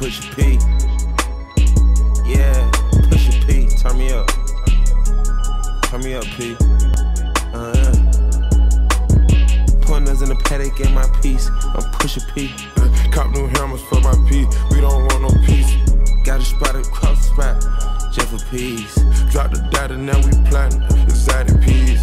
Pusha P. Yeah, Pusha P. Turn me up. Turn me up, P. Pointers in the paddock, get my piece. I'm Pusha P. Cop new hammers for my P. We don't want no peace. Got a spot across the spot, just for peace. Drop the data, now we plotting exotic peas.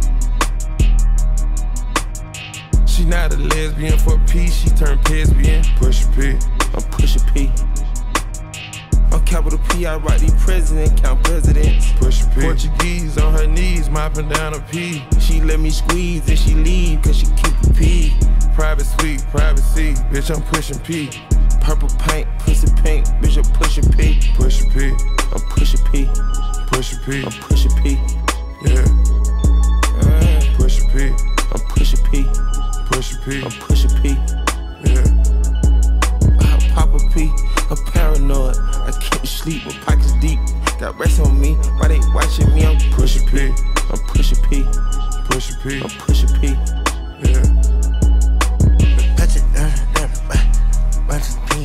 She not a lesbian for peace, she turned lesbian. Pusha P. I'm Pusha P. On capital P, I write the president, count presidents. Pusha P. Portuguese on her knees, mopping down a P. She let me squeeze and she leave, cause she keep a P. Private suite, privacy, bitch, I'm pushing P. Purple paint, pussy pink, bitch, I'm Pusha P. Pusha P. I'm Pusha P. Pusha P. I'm Pusha P. Yeah. Pusha P. I'm Pusha P. Pusha P. I'm Pusha P. Yeah. I pop a P, I'm paranoid. I can't sleep, my pockets deep. Got rest on me, why they watching me? I'm Pusha P. I'm Pusha P. Pusha P. I'm Pusha P. Yeah. Touch it, bunch of P.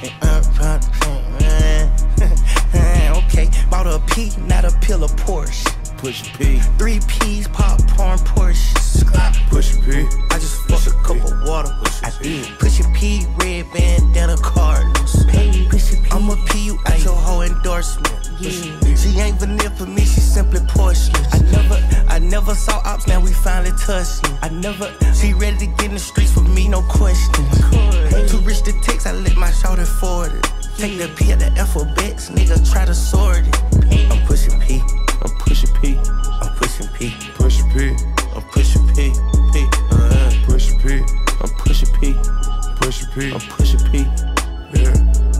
Okay, bought a P, not a pill of Porsche. Pusha P. 3 P's, popcorn, Porsche. Pusha P. I just fucked a cup of water. I did. Pusha P, red bandana, Cardinals. Pusha P. I'm a P, you out your whole endorsement. Yeah. She ain't vanilla for me, she simply porcelain. I never saw ops, now we finally touched. She ready to get in the streets for me, no question. Too rich to text, I let my shoulder forward it. Take the P at the alphabets, nigga try to sort it. I'm pushing P. I'm Pusha P. I'm pushing P. Pusha P. I'm Pusha P. P. Pusha P. I'm Pusha P. Pusha P. I'm Pusha P. Yeah.